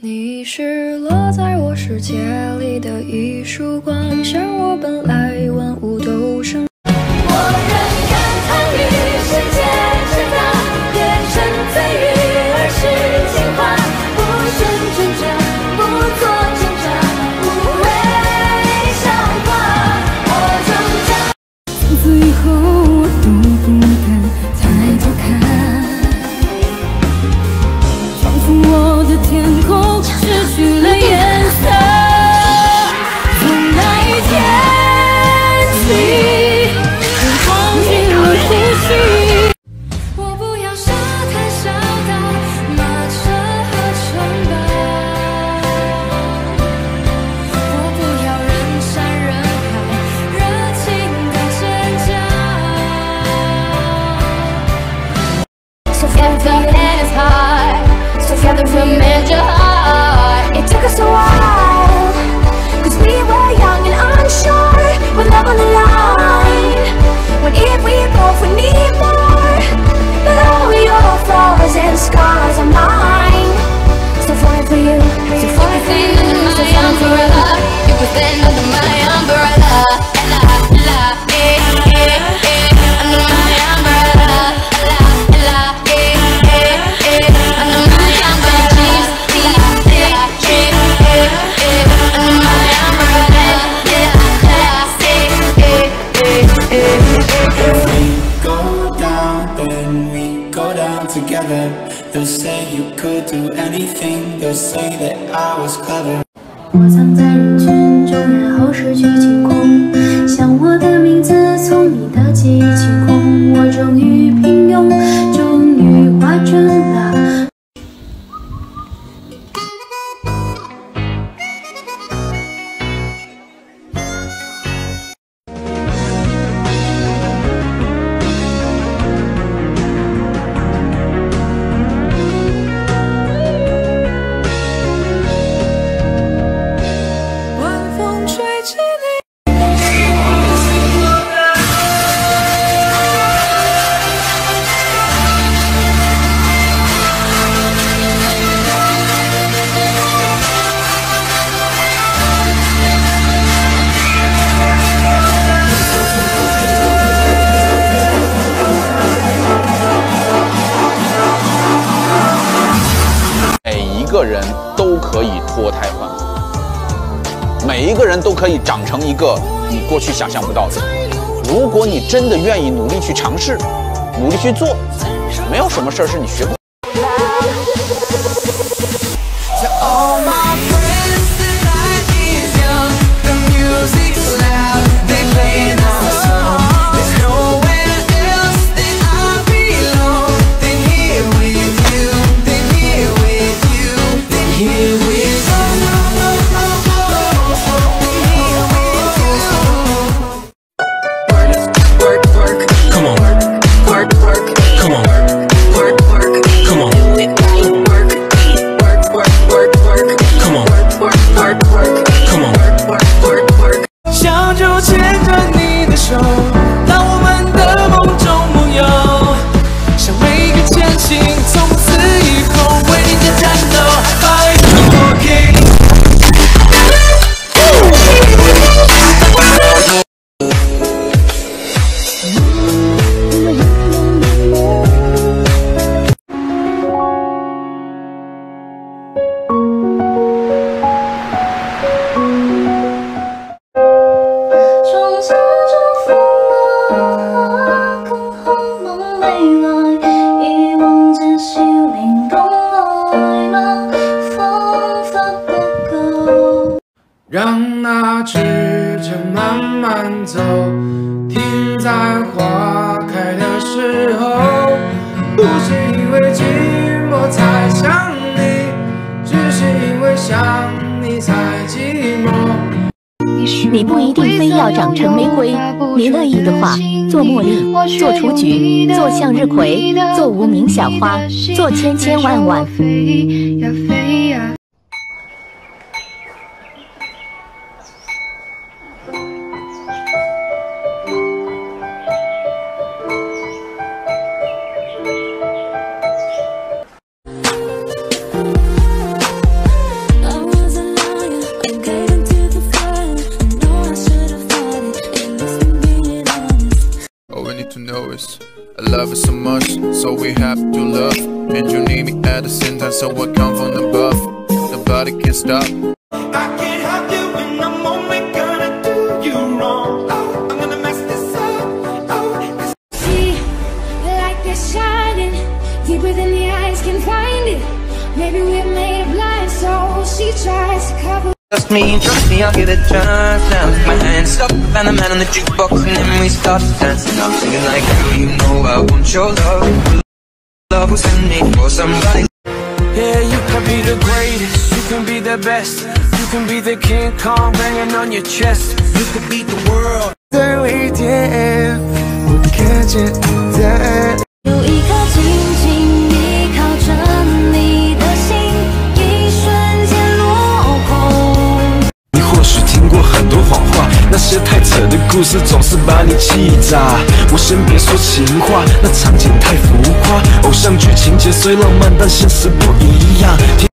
你是落在我世界里的一束光，像我本来万物都生。我仍感叹于世界之大，变成罪与而是进化，不顺挣扎，不做挣扎，不会消化。我挣扎。从此以后我都不敢抬头看，仿佛我的天空失去了颜色。从那一天起，我忘记了呼吸。我不要沙滩小岛、马车和城堡，我不要人山人海、热情的尖叫。So if the head is high, together we'll mend your heart. It took us a while, cause we were young and unsure. We're love on the line, when if we both would need more. But all your flaws and scars are mine. Still falling for you, still falling for you, still falling forever. You put that under my umbrella, ella, ella, under my umbrella, ella, ella, under my umbrella, under my umbrella, If we go down, then we go down together. They'll say you could do anything. They'll say that I was clever. 我藏在人群中，然后失去清空，像我的名字从你的记忆清空。我终于平庸，终于画准了。晚风吹起你。 每一个人都可以脱胎换骨，每一个人都可以长成一个你过去想象不到的。如果你真的愿意努力去尝试，努力去做，没有什么事儿是你学不。 To all my friends, the night is young, the music's loud, they playing our song. There's nowhere else that I belong than here with you, than here with you, than here with you. Work, work, come on. Work, work, come on. Work, work, come on. Come on, work, come on, work. 想就牵着你的手，让我们的梦中梦游，向每个前行，从此以后为你的战斗，Fight for King。 窗下着风啊，更好梦未來，遺忘這少年懂愛嗎？方法不夠。 让那指针慢慢走，停在花开的时候。不是因为寂寞才想你，只是因为想你才寂寞。 你不一定非要长成玫瑰，你乐意的话，做茉莉，做雏菊，做向日葵，做无名小花，做千千万万。 飞呀飞呀。 love it so much, so we have to love. And you need me at the same time, so I come from above. Nobody can stop. I can't have you when I'm only gonna do you wrong. Oh, I'm gonna mess this up. Oh, See, like they're shining deeper than the eyes can find it. Maybe we're made of blind souls. She tries to cover. Trust me, I'll give it a chance now. My hands up, and the man on the jukebox, and then we start dancing. I'm singing like, girl, you know I want your love. Love was sending for somebody. Yeah, you can be the greatest, you can be the best. You can be the King Kong banging on your chest. You can beat the world. 有一天，我看见的。 有一颗紧紧依靠着你的心，一瞬间落空。 你或许听过很多谎话，那些太扯的故事总是把你气炸。我先别说情话，那场景太浮夸。偶像剧情节虽浪漫，但现实不一样。